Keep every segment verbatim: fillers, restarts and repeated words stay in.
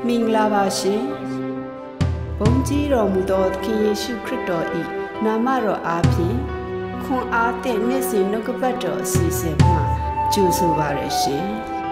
မင်္ဂလာပါရှင်ဘုန်းကြီးတော်မူသောသခင်ယေရှုခရစ်တော်၏နာမတော်အားဖြင့်ခွန်အားသည့်နေ့စဉ်နှုတ်ကပတ်တော်အစီအစဉ်မှာကြိုဆိုပါရရှင်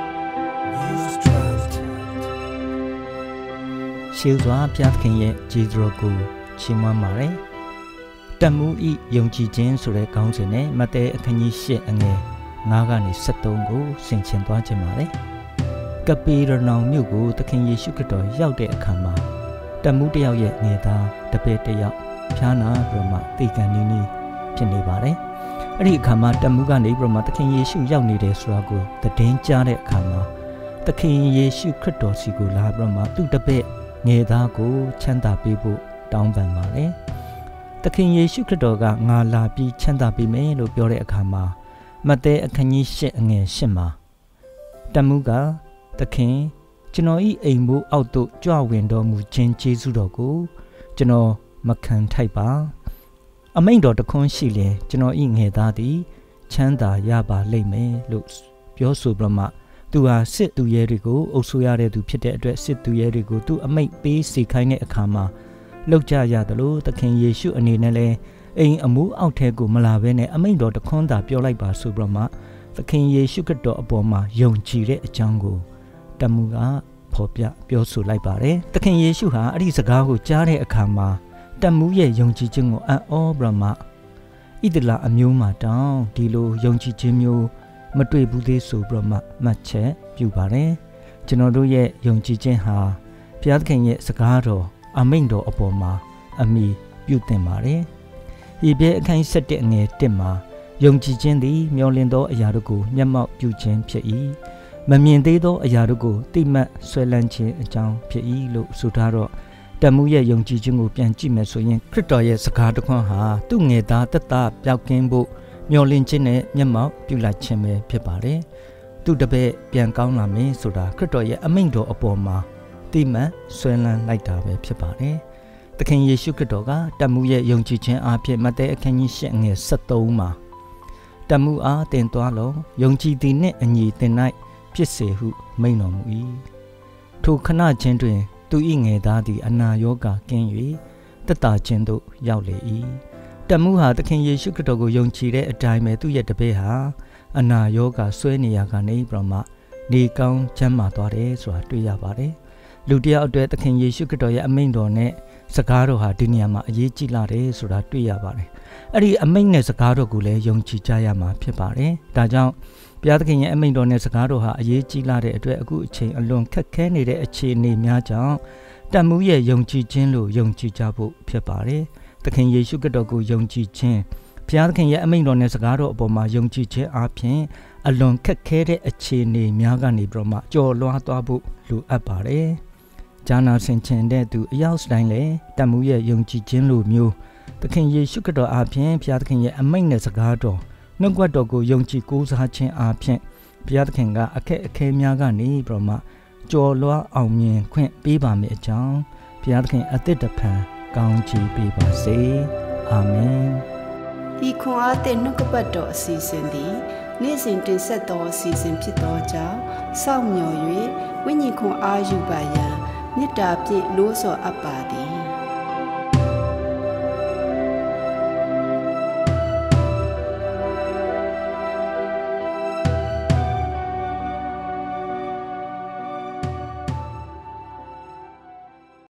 ရှေးစွာဘုရားသခင်ရဲ့ကျေးဇူးတော်ကိုချီးမွမ်းပါရယ်တမှုဤယုံကြည်ခြင်းဆိုတဲ့ခေါင်းစဉ်နဲ့မဿဲအခန်းကြီး၈အငယ်၅ကနေ၁၃ကိုဆင်ခြင်သွားခြင်းပါလေကပေရနောင်မြို့ကိုသခင်ယေရှုခရစ်တော်ရောက်တဲ့အခါမှာတမှုတစ်ယောက်ရဲ့ငယ်သားတပည့်တစ်ယောက်ဖျားနာပြီးမှတေကန်နေနေဖြစ်နေပါတယ်အဲ့ဒီအခါမှာတမှုကနေပြီးမှသခင်ယေရှုရောက်နေတယ်ဆိုတာကိုသတင်းကြားတဲ့အခါမှာသခင်ယေရှုခရစ်တော်စီကိုလာပြီးမှသူ့တပည့်ငယ်သားကိုချမ်းသာပေးဖို့တောင်းပန်ပါတယ်သခင်ယေရှုခရစ်တော်ကငါလာပြီးချမ်းသာပေးမယ်လို့ပြောတဲ့အခါမှာမဿဲအခန်းကြီး၈အငယ်၈မှာတမှုကသခင်ကျွန်တော်ဤအိမ်မိုးအောက်သို့ကြွဝင်တော်မူခြင်းကျေးဇူးတော်ကိုကျွန်တော်မခံထိုက်ပါအမိန့်တော်တခွန်းရှိလေကျွန်တော်ဤငယ်သားသည်ချမ်းသာရပါလိမ့်မယ်လို့ပြောဆိုပြမှသူဟာစစ်သူရဲတွေကိုအုပ်ဆိုးရတဲ့သူဖြစ်တဲ့အတွက်စစ်သူရဲတွေကိုသူအမိန့်ပေးစေခိုင်းတဲ့အခါမှာလောက်ကြရတယ်လို့သခင်ယေရှုအနေနဲ့လဲအိမ်အမှုအောက်ထဲကိုမလာဘဲနဲ့အမိန့်တော်တခွန်းသာပြောလိုက်ပါဆိုပြမှသခင်ယေရှုခရစ်တော်အပေါ်မှာယုံကြည်တဲ့အကြောင်းကိုတမှုကဖော်ပြပြောဆိုလိုက်ပါတယ်သခင်ယေရှုဟာအဲ့ဒီစကားကိုကြားတဲ့အခါမှာတမှုရဲ့ယုံကြည်ခြင်းကိုအံ့ဩပြမှဣသလအမျိုးမှာတောင်းဒီလိုယုံကြည်ခြင်းမျိုးမတွေ့ဘူးသေးဆိုပြမှမှတ်ချက်ပြုပါတယ်ကျွန်တော်တို့ရဲ့ယုံကြည်ခြင်းဟာဘုရားသခင်ရဲ့စကားတော်အမိန့်တော်အပေါ်မှာအမိပြုတင်ပါတယ်ဤပြည့်အခန်း၁၁အငယ်၁မှာယုံကြည်ခြင်းသည်မျှော်လင့်သောအရာတို့ကိုမျက်မှောက်ပြုခြင်းဖြစ်၏မမြင်သေးသောအရာတို့ကိုသိမှတ်ဆွဲလန်းခြင်းအကြောင်းဖြစ်၏လို့ဆိုထားတော့တမှုရဲ့ယုံကြည်ခြင်းကိုပြန်ကြည့်မယ်ဆိုရင်ခရစ်တော်ရဲ့စကားတစ်ခွန်းဟာသူ့ငယ်သားတက်တာပျောက်ကင်းဖို့မျှော်လင့်ခြင်းနဲ့မျက်မှောက်ပြုလိုက်ခြင်းပဲဖြစ်ပါတယ်သူတပည့်ပြန်ကောင်းလာမယ်ဆိုတာခရစ်တော်ရဲ့အမိန့်တော်အပေါ်မှာသိမှတ်ဆွဲလန်းလိုက်တာပဲဖြစ်ပါတယ်သခင်ယေရှုခရစ်တော်ကတမှုရဲ့ယုံကြည်ခြင်းအဖြစ်မဿဲအခန်းကြီး၈အငယ်၁၃မှာတမှုအားတင်သွားလောယုံကြည်သည်နှင့်အညီတင်၌ဖြစ်စေဟုမိန့်တော်မူ၏ထိုခဏချင်းတွင်သူ၏ငယ်သားသည်အနာရောဂါကင်း၍သက်သာခြင်းသို့ရောက်လေ၏တမှုဟာသခင်ယေရှုခရစ်တော်ကိုယုံကြည်တဲ့အတိုင်းပဲသူ့ရဲ့တပည့်ဟာအနာရောဂါဆွဲနေရကနေပြီးမှနေကောင်းချမ်းသာသွားတယ်ဆိုတာတွေ့ရပါတယ်လူတယောက်အတွက်သခင်ယေရှုခရစ်တော်ရဲ့အမိန့်တော်နဲ့စကားတော်ဟာဒီနေရာမှာအရေးကြီးလာတယ်ဆိုတာတွေ့ရပါတယ်အဲ့ဒီအမိန့်နဲ့စကားတော်ကိုလည်းယုံကြည်ကြရမှာဖြစ်ပါတယ်ဒါကြောင့်ဘုရားသခင်ရဲ့အမိန့်တော်နဲ့စကားတော်ဟာအရေးကြီးလာတဲ့အတွက်အခုအချိန်အလွန်ခက်ခဲနေတဲ့အခြေအနေများကြောင့်တမှုရဲ့ယုံကြည်ခြင်းလို့ယုံကြည်ကြဖို့ဖြစ်ပါတယ်သခင်ယေရှုခရစ်တော်ကိုယုံကြည်ခြင်းဘုရားသခင်ရဲ့အမိန့်တော်နဲ့စကားတော်အပေါ်မှာယုံကြည်ခြင်းအပြင်အလွန်ခက်ခဲတဲ့အခြေအနေများကနေပြီးတော့မှကြော်လွှားသွားဖို့လိုအပ်ပါတယ်ဂျာနာဆင်ချင်တဲ့သူအရောက်တိုင်းလေတမှုရဲ့ယုံကြည်ခြင်းလိုမျိုးသခင်ယေရှုခရစ်တော်အပြင်ဘုရားသခင်ရဲ့အမိန့်နဲ့စကားတော်နှုတ်ကပတ်တော်ကိုယုံကြည်ကိုးစားခြင်းအပြင်ဘုရားသခင်ကအခက်အခဲများကနေပြီးတော့မှကြော်လွှားအောင်မြင်ခွင့်ပေးပါမယ်အကြောင်းဘုရားသခင်အသစ်တဖန်ကောင်းချီးပေးပါစေအာမင်ဒီခွန်အားသည့်နှုတ်ကပတ်တော်အစီအစဉ်သည်နေ့စဉ်တင်ဆက်သောအစီအစဉ်ဖြစ်သောကြောင့်စောင့်မျှော်၍ဝိညာဉ်ခွန်အားယူပါရန်မေတ္တာဖြင့်လို့ဆော်အပ်ပါသည်